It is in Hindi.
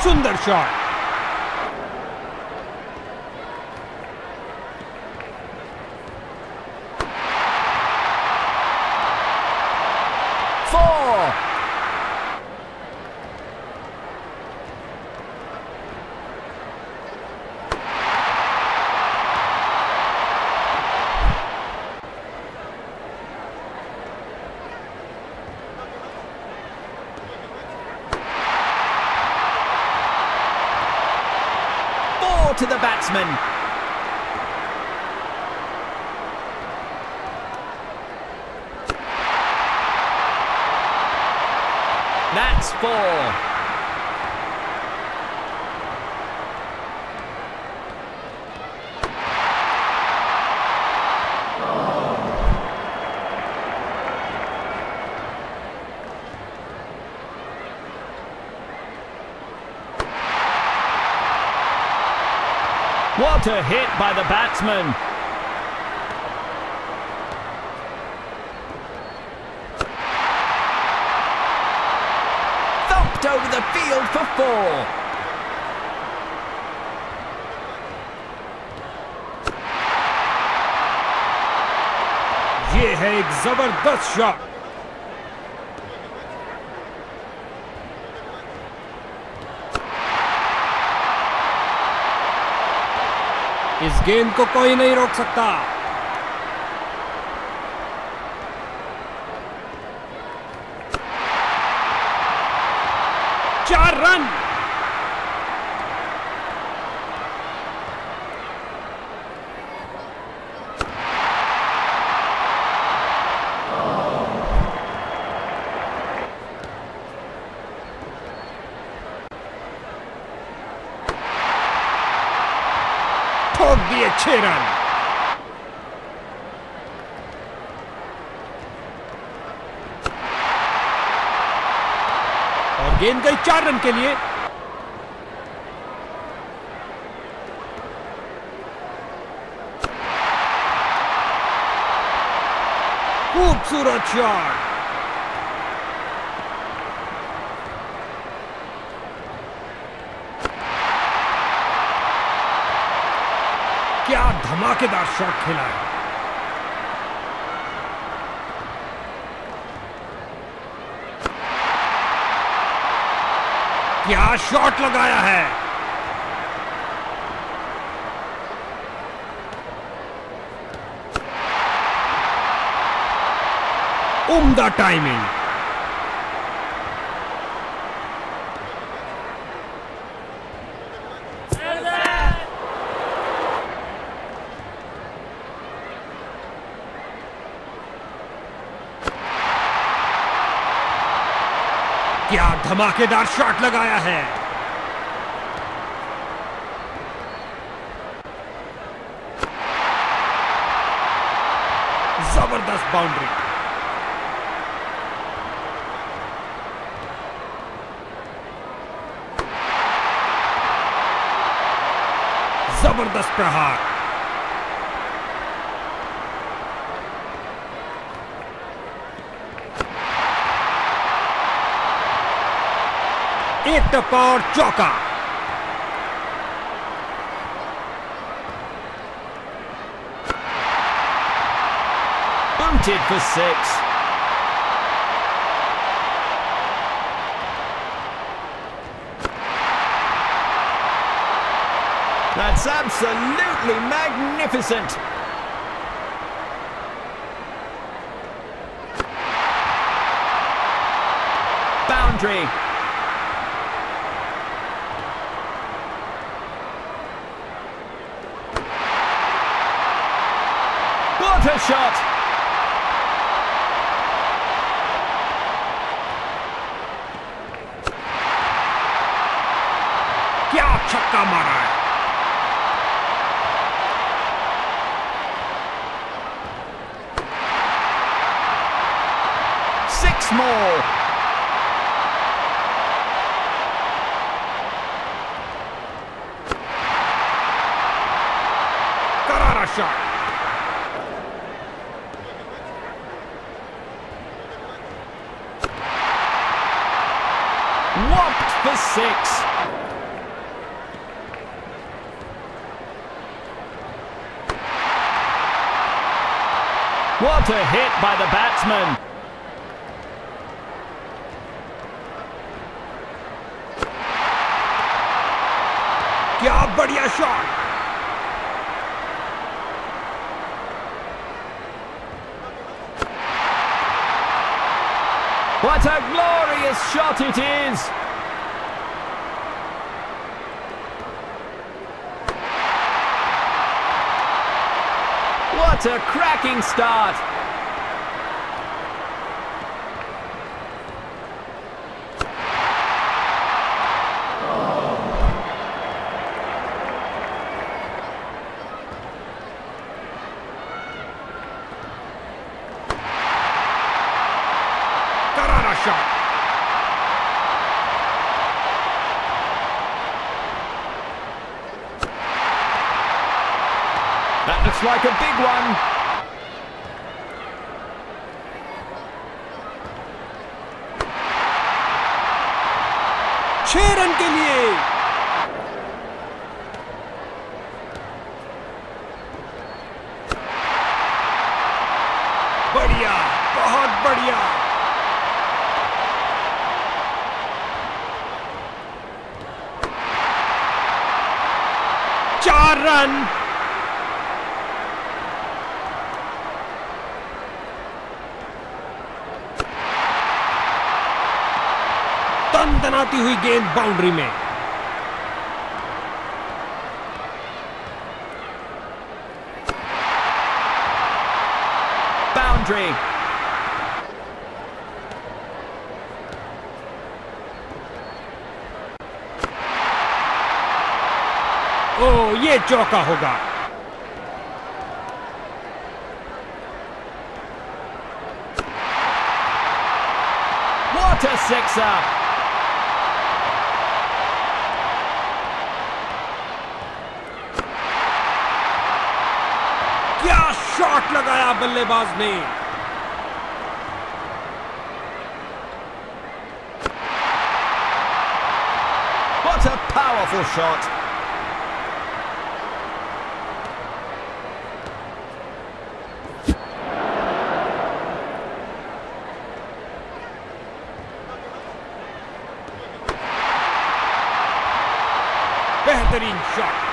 सुंदर shot. To the batsman. That's 4. What a hit by the batsman. Thumped over the field for 4. ये है एक जबरदस्त शॉट। इस गेंद को कोई नहीं रोक सकता। 4 रन। ठोक दिए 6 रन। और गेंद गई 4 रन के लिए। खूबसूरत शॉट। क्या धमाकेदार शॉट खेला है। क्या शॉट लगाया है। उम्दा टाइमिंग। क्या धमाकेदार शॉट लगाया है। जबरदस्त बाउंड्री। जबरदस्त प्रहार। एक टप्पा और चौका। Bunted for 6. That's absolutely magnificent. Boundary. What a shot! क्या छक्का मारा है। Six more. करारा shot. Whopped for 6. What a hit by the batsman. क्या बढ़िया shot. What a glorious shot it is! What a cracking start! करारा shot. That looks like a big one. छह रन के लिए. बढ़िया, बहुत बढ़िया. चार रन. तनतनाती हुई गेंद बाउंड्री में. Boundary. ओ, ये चौका होगा. What a sixer! क्या शॉट लगाया बल्लेबाज ने. What a powerful shot! बेहतरीन शॉट.